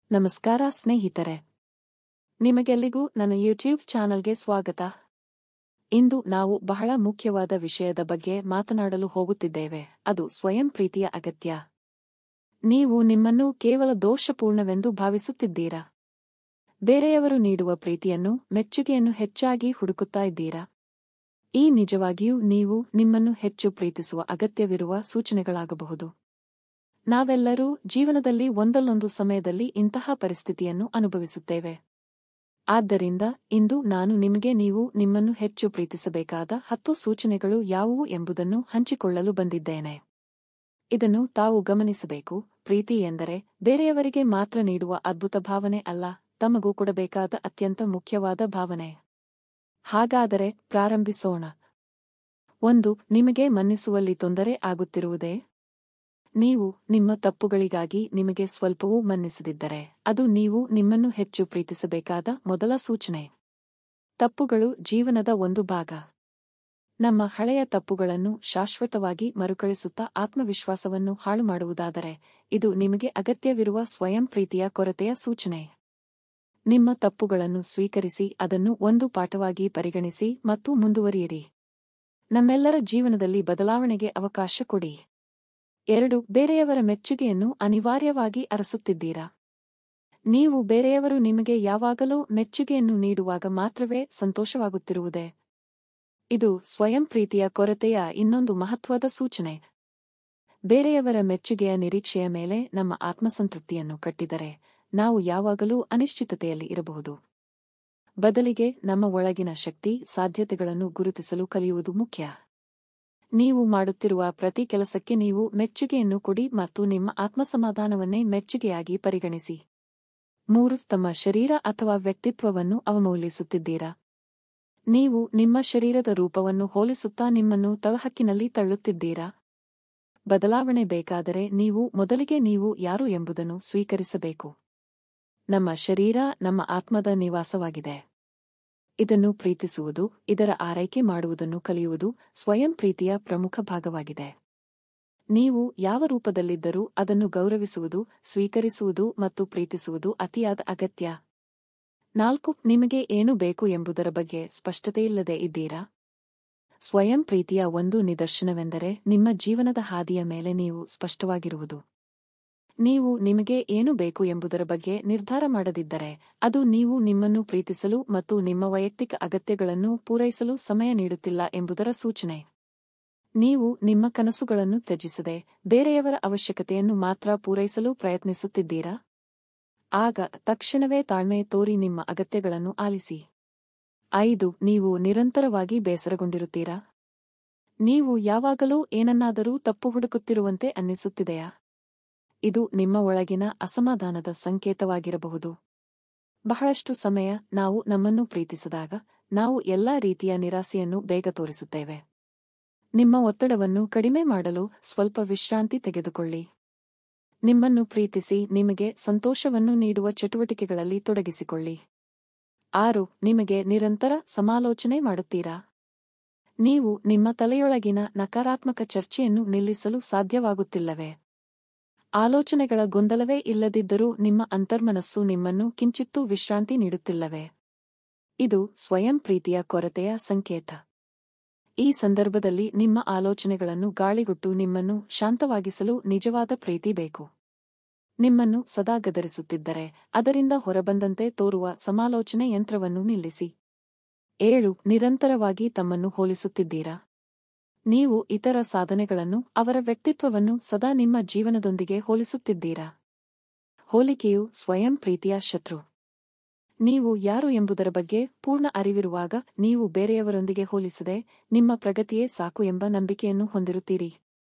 ನಮಸ್ಕಾರ ಸ್ನೇಹಿತರೆ, ನಿಮಗೆಲ್ಲಿಗೂ ನನ್ನ ಯೂಟ್ಯೂಬ್ ಚಾನಲ್ಗೆ ಸ್ವಾಗತ. ಇಂದು ನಾವು ಬಹಳ ಮುಖ್ಯವಾದ ವಿಷಯದ ಬಗ್ಗೆ ಮಾತನಾಡಲು ಹೋಗುತ್ತಿದ್ದೇವೆ, ಅದು ಸ್ವಯಂ ಪ್ರೀತಿಯ ಅಗತ್ಯ. ನೀವು ನಿಮ್ಮನ್ನು ಕೇವಲ ದೋಷಪೂರ್ಣವೆಂದು ಭಾವಿಸುತ್ತಿದ್ದೀರಾ? ಬೇರೆಯವರು ನೀಡುವ ಪ್ರೀತಿಯನ್ನು, ಮೆಚ್ಚುಗೆಯನ್ನು ಹೆಚ್ಚಾಗಿ ಹುಡುಕುತ್ತಾ ಇದ್ದೀರಾ? ಈ ನಿಜವಾಗಿಯೂ ನೀವು ನಿಮ್ಮನ್ನು ಹೆಚ್ಚು ಪ್ರೀತಿಸುವ ಅಗತ್ಯವಿರುವ ಸೂಚನೆಗಳಾಗಬಹುದು. ನಾವೆಲ್ಲರೂ ಜೀವನದಲ್ಲಿ ಒಂದಲ್ಲೊಂದು ಸಮಯದಲ್ಲಿ ಇಂತಹ ಪರಿಸ್ಥಿತಿಯನ್ನು ಅನುಭವಿಸುತ್ತೇವೆ. ಆದ್ದರಿಂದ ಇಂದು ನಾನು ನಿಮಗೆ ನೀವು ನಿಮ್ಮನ್ನು ಹೆಚ್ಚು ಪ್ರೀತಿಸಬೇಕಾದ 10 ಸೂಚನೆಗಳು ಯಾವುವು ಎಂಬುದನ್ನು ಹಂಚಿಕೊಳ್ಳಲು ಬಂದಿದ್ದೇನೆ. ಇದನ್ನು ತಾವು ಗಮನಿಸಬೇಕು. ಪ್ರೀತಿ ಎಂದರೆ ಬೇರೆಯವರಿಗೆ ಮಾತ್ರ ನೀಡುವ ಅದ್ಭುತ ಭಾವನೆ ಅಲ್ಲ, ತಮಗೂ ಕೊಡಬೇಕಾದ ಅತ್ಯಂತ ಮುಖ್ಯವಾದ ಭಾವನೆ. ಹಾಗಾದರೆ ಪ್ರಾರಂಭಿಸೋಣ. 1. ನಿಮಗೆ ಮನ್ನಿಸುವಲ್ಲಿ ತೊಂದರೆ ಆಗುತ್ತಿರುವುದೇ? ನೀವು ನಿಮ್ಮ ತಪ್ಪುಗಳಿಗಾಗಿ ನಿಮಗೆ ಸ್ವಲ್ಪವೂ ಮನ್ನಿಸದಿದ್ದರೆ ಅದು ನೀವು ನಿಮ್ಮನ್ನು ಹೆಚ್ಚು ಪ್ರೀತಿಸಬೇಕಾದ ಮೊದಲ ಸೂಚನೆ. ತಪ್ಪುಗಳು ಜೀವನದ ಒಂದು ಭಾಗ. ನಮ್ಮ ಹಳೆಯ ತಪ್ಪುಗಳನ್ನು ಶಾಶ್ವತವಾಗಿ ಮರುಕಳಿಸುತ್ತಾ ಆತ್ಮವಿಶ್ವಾಸವನ್ನು ಹಾಳುಮಾಡುವುದಾದರೆ ಇದು ನಿಮಗೆ ಅಗತ್ಯವಿರುವ ಸ್ವಯಂ ಪ್ರೀತಿಯ ಕೊರತೆಯ ಸೂಚನೆ. ನಿಮ್ಮ ತಪ್ಪುಗಳನ್ನು ಸ್ವೀಕರಿಸಿ, ಅದನ್ನು ಒಂದು ಪಾಠವಾಗಿ ಪರಿಗಣಿಸಿ ಮತ್ತು ಮುಂದುವರಿಯಿರಿ. ನಮ್ಮೆಲ್ಲರ ಜೀವನದಲ್ಲಿ ಬದಲಾವಣೆಗೆ ಅವಕಾಶ ಕೊಡಿ. 2. ಬೇರೆಯವರ ಮೆಚ್ಚುಗೆಯನ್ನು ಅನಿವಾರ್ಯವಾಗಿ ಅರಸುತ್ತಿದ್ದೀರಾ? ನೀವು ಬೇರೆಯವರು ನಿಮಗೆ ಯಾವಾಗಲೂ ಮೆಚ್ಚುಗೆಯನ್ನು ನೀಡುವಾಗ ಮಾತ್ರವೇ ಸಂತೋಷವಾಗುತ್ತಿರುವುದೇ? ಇದು ಸ್ವಯಂ ಪ್ರೀತಿಯ ಕೊರತೆಯ ಇನ್ನೊಂದು ಮಹತ್ವದ ಸೂಚನೆ. ಬೇರೆಯವರ ಮೆಚ್ಚುಗೆಯ ನಿರೀಕ್ಷೆಯ ಮೇಲೆ ನಮ್ಮ ಆತ್ಮಸಂತೃಪ್ತಿಯನ್ನು ಕಟ್ಟಿದರೆ ನಾವು ಯಾವಾಗಲೂ ಅನಿಶ್ಚಿತತೆಯಲ್ಲಿ ಇರಬಹುದು. ಬದಲಿಗೆ ನಮ್ಮ ಒಳಗಿನ ಶಕ್ತಿ, ಸಾಧ್ಯತೆಗಳನ್ನು ಗುರುತಿಸಲು ಕಲಿಯುವುದು ಮುಖ್ಯ. ನೀವು ಮಾಡುತ್ತಿರುವ ಪ್ರತಿ ಕೆಲಸಕ್ಕೆ ನೀವು ಮೆಚ್ಚುಗೆಯನ್ನು ಕೊಡಿ ಮತ್ತು ನಿಮ್ಮ ಆತ್ಮಸಮಾಧಾನವನ್ನೇ ಮೆಚ್ಚುಗೆಯಾಗಿ ಪರಿಗಣಿಸಿ. 3. ತಮ್ಮ ಶರೀರ ಅಥವಾ ವ್ಯಕ್ತಿತ್ವವನ್ನು ಅವಮೌಲ್ಯಿಸುತ್ತಿದ್ದೀರಾ? ನೀವು ನಿಮ್ಮ ಶರೀರದ ರೂಪವನ್ನು ಹೋಲಿಸುತ್ತಾ ನಿಮ್ಮನ್ನು ತಳಹಕ್ಕಿನಲ್ಲಿ ತಳ್ಳುತ್ತಿದ್ದೀರಾ? ಬದಲಾವಣೆ ಬೇಕಾದರೆ ನೀವು ಮೊದಲಿಗೆ ನೀವು ಯಾರು ಎಂಬುದನ್ನು ಸ್ವೀಕರಿಸಬೇಕು. ನಮ್ಮ ಶರೀರ ನಮ್ಮ ಆತ್ಮದ ನಿವಾಸವಾಗಿದೆ. ಇದನ್ನು ಪ್ರೀತಿಸುವುದು, ಇದರ ಆರೈಕೆ ಮಾಡುವುದನ್ನು ಕಲಿಯುವುದು ಸ್ವಯಂ ಪ್ರೀತಿಯ ಪ್ರಮುಖ ಭಾಗವಾಗಿದೆ. ನೀವು ಯಾವ ರೂಪದಲ್ಲಿದ್ದರೂ ಅದನ್ನು ಗೌರವಿಸುವುದು, ಸ್ವೀಕರಿಸುವುದು ಮತ್ತು ಪ್ರೀತಿಸುವುದು ಅತಿಯಾದ ಅಗತ್ಯ. 4. ನಿಮಗೆ ಏನು ಬೇಕು ಎಂಬುದರ ಬಗ್ಗೆ ಸ್ಪಷ್ಟತೆಯಿಲ್ಲದೆ ಇದ್ದೀರಾ? ಸ್ವಯಂ ಪ್ರೀತಿಯ ಒಂದು ನಿದರ್ಶನವೆಂದರೆ ನಿಮ್ಮ ಜೀವನದ ಹಾದಿಯ ಮೇಲೆ ನೀವು ಸ್ಪಷ್ಟವಾಗಿರುವುದು. ನೀವು ನಿಮಗೆ ಏನು ಬೇಕು ಎಂಬುದರ ಬಗ್ಗೆ ನಿರ್ಧಾರ ಮಾಡದಿದ್ದರೆ ಅದು ನೀವು ನಿಮ್ಮನ್ನು ಪ್ರೀತಿಸಲು ಮತ್ತು ನಿಮ್ಮ ವೈಯಕ್ತಿಕ ಅಗತ್ಯಗಳನ್ನು ಪೂರೈಸಲು ಸಮಯ ನೀಡುತ್ತಿಲ್ಲ ಎಂಬುದರ ಸೂಚನೆ. ನೀವು ನಿಮ್ಮ ಕನಸುಗಳನ್ನು ತ್ಯಜಿಸದೆ ಬೇರೆಯವರ ಅವಶ್ಯಕತೆಯನ್ನು ಮಾತ್ರ ಪೂರೈಸಲು ಪ್ರಯತ್ನಿಸುತ್ತಿದ್ದೀರಾ? ಆಗ ತಕ್ಷಣವೇ ತಾಳ್ಮೆ ತೋರಿ ನಿಮ್ಮ ಅಗತ್ಯಗಳನ್ನು ಆಲಿಸಿ. 5. ನೀವು ನಿರಂತರವಾಗಿ ಬೇಸರಗೊಂಡಿರುತ್ತೀರಾ? ನೀವು ಯಾವಾಗಲೂ ಏನನ್ನಾದರೂ ತಪ್ಪು ಹುಡುಕುತ್ತಿರುವಂತೆ ಅನ್ನಿಸುತ್ತಿದೆಯಾ? ಇದು ನಿಮ್ಮ ಒಳಗಿನ ಅಸಮಾಧಾನದ ಸಂಕೇತವಾಗಿರಬಹುದು. ಬಹಳಷ್ಟು ಸಮಯ ನಾವು ನಮ್ಮನ್ನು ಪ್ರೀತಿಸಿದಾಗ ನಾವು ಎಲ್ಲಾ ರೀತಿಯ ನಿರಾಸೆಯನ್ನು ಬೇಗ ತೋರಿಸುತ್ತೇವೆ. ನಿಮ್ಮ ಒತ್ತಡವನ್ನು ಕಡಿಮೆ ಮಾಡಲು ಸ್ವಲ್ಪ ವಿಶ್ರಾಂತಿ ತೆಗೆದುಕೊಳ್ಳಿ. ನಿಮ್ಮನ್ನು ಪ್ರೀತಿಸಿ ನಿಮಗೆ ಸಂತೋಷವನ್ನು ನೀಡುವ ಚಟುವಟಿಕೆಗಳಲ್ಲಿ ತೊಡಗಿಸಿಕೊಳ್ಳಿ. 6. ನಿಮಗೆ ನಿರಂತರ ಸಮಾಲೋಚನೆ ಮಾಡುತ್ತೀರಾ? ನೀವು ನಿಮ್ಮ ತಲೆಯೊಳಗಿನ ನಕಾರಾತ್ಮಕ ಚರ್ಚೆಯನ್ನು ನಿಲ್ಲಿಸಲು ಸಾಧ್ಯವಾಗುತ್ತಿಲ್ಲವೇ? ಆಲೋಚನೆಗಳ ಗೊಂದಲವೇ ಇಲ್ಲದಿದ್ದರೂ ನಿಮ್ಮ ಅಂತರ್ಮನಸ್ಸು ನಿಮ್ಮನ್ನು ಕಿಂಚಿತ್ತೂ ವಿಶ್ರಾಂತಿ ನೀಡುತ್ತಿಲ್ಲವೇ? ಇದು ಸ್ವಯಂ ಪ್ರೀತಿಯ ಕೊರತೆಯ ಸಂಕೇತ. ಈ ಸಂದರ್ಭದಲ್ಲಿ ನಿಮ್ಮ ಆಲೋಚನೆಗಳನ್ನು ಗಾಳಿಗೊಟ್ಟು ನಿಮ್ಮನ್ನು ಶಾಂತವಾಗಿಸಲು ನಿಜವಾದ ಪ್ರೀತಿ ಬೇಕು. ನಿಮ್ಮನ್ನು ಸದಾ ಗದರಿಸುತ್ತಿದ್ದರೆ ಅದರಿಂದ ಹೊರಬಂದಂತೆ ತೋರುವ ಸಮಾಲೋಚನೆ ಯಂತ್ರವನ್ನು ನಿಲ್ಲಿಸಿ. 7. ನಿರಂತರವಾಗಿ ತಮ್ಮನ್ನು ಹೋಲಿಸುತ್ತಿದ್ದೀರಾ? ನೀವು ಇತರ ಸಾಧನೆಗಳನ್ನು, ಅವರ ವ್ಯಕ್ತಿತ್ವವನ್ನು ಸದಾ ನಿಮ್ಮ ಜೀವನದೊಂದಿಗೆ ಹೋಲಿಸುತ್ತಿದ್ದೀರಾ? ಹೋಲಿಕೆಯು ಸ್ವಯಂ ಪ್ರೀತಿಯ ಶತ್ರು. ನೀವು ಯಾರು ಎಂಬುದರ ಬಗ್ಗೆ ಪೂರ್ಣ ಅರಿವಿರುವಾಗ ನೀವು ಬೇರೆಯವರೊಂದಿಗೆ ಹೋಲಿಸದೆ ನಿಮ್ಮ ಪ್ರಗತಿಯೇ ಸಾಕು ಎಂಬ ನಂಬಿಕೆಯನ್ನು ಹೊಂದಿರುತ್ತೀರಿ.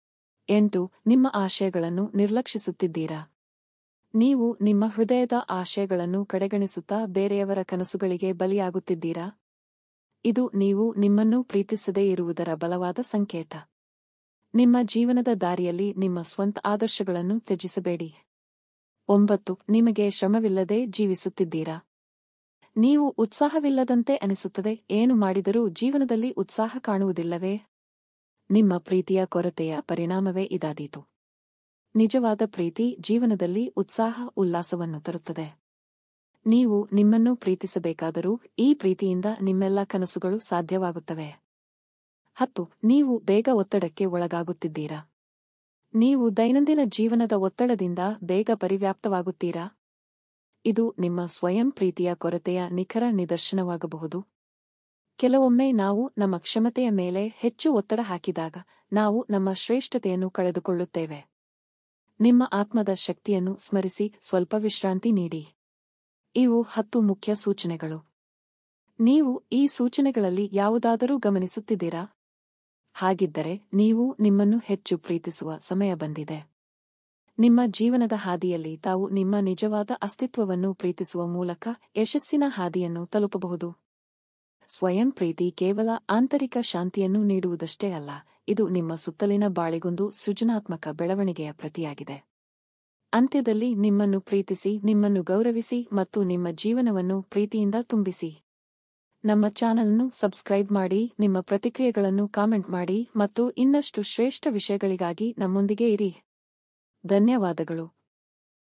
8. ನಿಮ್ಮ ಆಶಯಗಳನ್ನು ನಿರ್ಲಕ್ಷಿಸುತ್ತಿದ್ದೀರಾ? ನೀವು ನಿಮ್ಮ ಹೃದಯದ ಆಶಯಗಳನ್ನು ಕಡೆಗಣಿಸುತ್ತಾ ಬೇರೆಯವರ ಕನಸುಗಳಿಗೆ ಬಲಿಯಾಗುತ್ತಿದ್ದೀರಾ? ಇದು ನೀವು ನಿಮ್ಮನ್ನು ಪ್ರೀತಿಸದೇ ಇರುವುದರ ಬಲವಾದ ಸಂಕೇತ. ನಿಮ್ಮ ಜೀವನದ ದಾರಿಯಲ್ಲಿ ನಿಮ್ಮ ಸ್ವಂತ ಆದರ್ಶಗಳನ್ನು ತ್ಯಜಿಸಬೇಡಿ. 9. ನಿಮಗೆ ಶ್ರಮವಿಲ್ಲದೆ ಜೀವಿಸುತ್ತಿದ್ದೀರಾ? ನೀವು ಉತ್ಸಾಹವಿಲ್ಲದಂತೆ ಅನಿಸುತ್ತದೆ, ಏನು ಮಾಡಿದರೂ ಜೀವನದಲ್ಲಿ ಉತ್ಸಾಹ ಕಾಣುವುದಿಲ್ಲವೇ? ನಿಮ್ಮ ಪ್ರೀತಿಯ ಕೊರತೆಯ ಪರಿಣಾಮವೇ ಇದಾದೀತು. ನಿಜವಾದ ಪ್ರೀತಿ ಜೀವನದಲ್ಲಿ ಉತ್ಸಾಹ ಉಲ್ಲಾಸವನ್ನು ತರುತ್ತದೆ. ನೀವು ನಿಮ್ಮನ್ನು ಪ್ರೀತಿಸಬೇಕಾದರೂ ಈ ಪ್ರೀತಿಯಿಂದ ನಿಮ್ಮೆಲ್ಲ ಕನಸುಗಳು ಸಾಧ್ಯವಾಗುತ್ತವೆ. 10. ನೀವು ಬೇಗ ಒತ್ತಡಕ್ಕೆ ಒಳಗಾಗುತ್ತಿದ್ದೀರಾ? ನೀವು ದೈನಂದಿನ ಜೀವನದ ಒತ್ತಡದಿಂದ ಬೇಗ ಪರಿವ್ಯಾಪ್ತವಾಗುತ್ತೀರಾ? ಇದು ನಿಮ್ಮ ಸ್ವಯಂ ಪ್ರೀತಿಯ ಕೊರತೆಯ ನಿಖರ ನಿದರ್ಶನವಾಗಬಹುದು. ಕೆಲವೊಮ್ಮೆ ನಾವು ನಮ್ಮ ಕ್ಷಮತೆಯ ಮೇಲೆ ಹೆಚ್ಚು ಒತ್ತಡ ಹಾಕಿದಾಗ ನಾವು ನಮ್ಮ ಶ್ರೇಷ್ಠತೆಯನ್ನು ಕಳೆದುಕೊಳ್ಳುತ್ತೇವೆ. ನಿಮ್ಮ ಆತ್ಮದ ಶಕ್ತಿಯನ್ನು ಸ್ಮರಿಸಿ ಸ್ವಲ್ಪ ವಿಶ್ರಾಂತಿ ನೀಡಿ. ಇವು 10 ಮುಖ್ಯ ಸೂಚನೆಗಳು. ನೀವು ಈ ಸೂಚನೆಗಳಲ್ಲಿ ಯಾವುದಾದರೂ ಗಮನಿಸುತ್ತಿದ್ದೀರಾ? ಹಾಗಿದ್ದರೆ ನೀವು ನಿಮ್ಮನ್ನು ಹೆಚ್ಚು ಪ್ರೀತಿಸುವ ಸಮಯ ಬಂದಿದೆ. ನಿಮ್ಮ ಜೀವನದ ಹಾದಿಯಲ್ಲಿ ತಾವು ನಿಮ್ಮ ನಿಜವಾದ ಅಸ್ತಿತ್ವವನ್ನು ಪ್ರೀತಿಸುವ ಮೂಲಕ ಯಶಸ್ಸಿನ ಹಾದಿಯನ್ನು ತಲುಪಬಹುದು. ಸ್ವಯಂ ಪ್ರೀತಿ ಕೇವಲ ಆಂತರಿಕ ಶಾಂತಿಯನ್ನು ನೀಡುವುದಷ್ಟೇ ಅಲ್ಲ, ಇದು ನಿಮ್ಮ ಸುತ್ತಲಿನ ಬಾಳಿಗೊಂದು ಸೃಜನಾತ್ಮಕ ಬೆಳವಣಿಗೆಯ ಪ್ರತಿಯಾಗಿದೆ. ಅಂತ್ಯದಲ್ಲಿ ನಿಮ್ಮನ್ನು ಪ್ರೀತಿಸಿ, ನಿಮ್ಮನ್ನು ಗೌರವಿಸಿ ಮತ್ತು ನಿಮ್ಮ ಜೀವನವನ್ನು ಪ್ರೀತಿಯಿಂದ ತುಂಬಿಸಿ. ನಮ್ಮ ಚಾನಲ್ನ್ನು ಸಬ್ಸ್ಕ್ರೈಬ್ ಮಾಡಿ, ನಿಮ್ಮ ಪ್ರತಿಕ್ರಿಯೆಗಳನ್ನು ಕಾಮೆಂಟ್ ಮಾಡಿ ಮತ್ತು ಇನ್ನಷ್ಟು ಶ್ರೇಷ್ಠ ವಿಷಯಗಳಿಗಾಗಿ ನಮ್ಮೊಂದಿಗೆ ಇರಿ. ಧನ್ಯವಾದಗಳು.